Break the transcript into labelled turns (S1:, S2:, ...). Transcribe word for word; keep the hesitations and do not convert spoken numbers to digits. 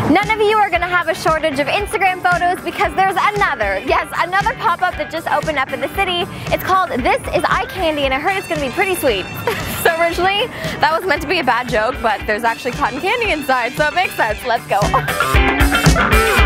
S1: None of you are gonna have a shortage of Instagram photos because there's another, yes, another pop-up that just opened up in the city. It's called This Is Eye Candy, and I heard it's gonna be pretty sweet. So originally, that was meant to be a bad joke, but there's actually cotton candy inside, so it makes sense. Let's go.